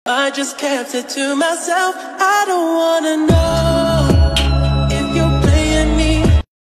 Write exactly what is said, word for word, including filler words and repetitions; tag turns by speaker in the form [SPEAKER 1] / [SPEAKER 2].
[SPEAKER 1] I just kept it to myself. I don't wanna know.